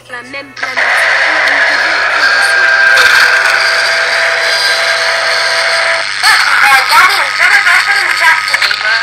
la même planète. Et on devait prendre soin. Look, Dad, Daddy, I'm sure there's also in Jack.